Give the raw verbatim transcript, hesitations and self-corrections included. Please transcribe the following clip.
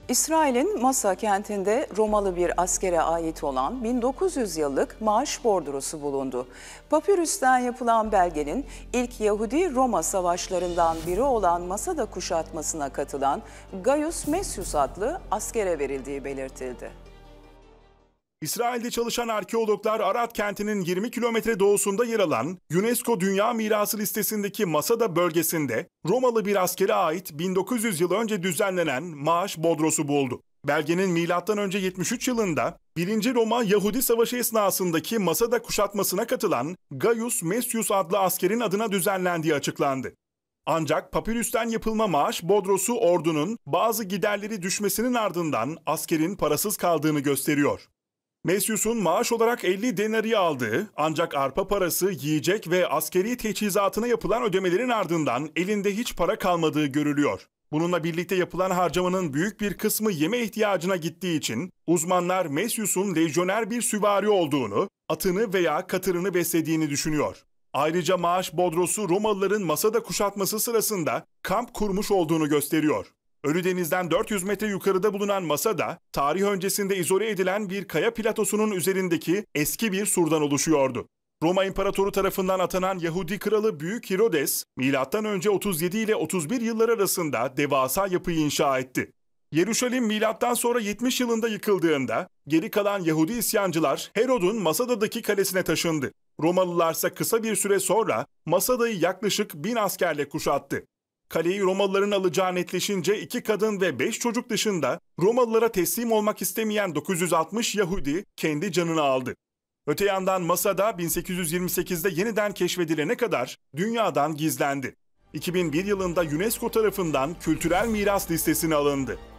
İsrail'in Masa kentinde Romalı bir askere ait olan bin dokuz yüz yıllık maaş bordrosu bulundu. Papürüsten yapılan belgenin ilk Yahudi-Roma savaşlarından biri olan Masada kuşatmasına katılan Gaius Messius adlı askere verildiği belirtildi. İsrail'de çalışan arkeologlar Arad kentinin yirmi kilometre doğusunda yer alan UNESCO Dünya Mirası listesindeki Masada bölgesinde Romalı bir askere ait bin dokuz yüz yıl önce düzenlenen maaş bordrosu buldu. Belgenin milattan önce yetmiş üç yılında birinci Roma Yahudi Savaşı esnasındaki Masada kuşatmasına katılan Gaius Messius adlı askerin adına düzenlendiği açıklandı. Ancak papirüsten yapılma maaş bordrosu ordunun bazı giderleri düşmesinin ardından askerin parasız kaldığını gösteriyor. Messius'un maaş olarak elli denari aldığı ancak arpa parası, yiyecek ve askeri teçhizatına yapılan ödemelerin ardından elinde hiç para kalmadığı görülüyor. Bununla birlikte yapılan harcamanın büyük bir kısmı yeme ihtiyacına gittiği için uzmanlar Messius'un lejyoner bir süvari olduğunu, atını veya katırını beslediğini düşünüyor. Ayrıca maaş bordrosu Romalıların Masada kuşatması sırasında kamp kurmuş olduğunu gösteriyor. Ölüdeniz'den dört yüz metre yukarıda bulunan Masada, tarih öncesinde izole edilen bir kaya platosunun üzerindeki eski bir surdan oluşuyordu. Roma İmparatoru tarafından atanan Yahudi kralı Büyük Herodes, milattan önce otuz yedi ile otuz bir yıllar arasında devasa yapıyı inşa etti. Yeruşalim milattan sonra yetmiş yılında yıkıldığında geri kalan Yahudi isyancılar Herod'un Masada'daki kalesine taşındı. Romalılarsa kısa bir süre sonra Masada'yı yaklaşık bin askerle kuşattı. Kaleyi Romalıların alacağı netleşince iki kadın ve beş çocuk dışında Romalılara teslim olmak istemeyen dokuz yüz altmış Yahudi kendi canını aldı. Öte yandan Masada bin sekiz yüz yirmi sekizde yeniden keşfedilene kadar dünyadan gizlendi. iki bin bir yılında UNESCO tarafından kültürel miras listesine alındı.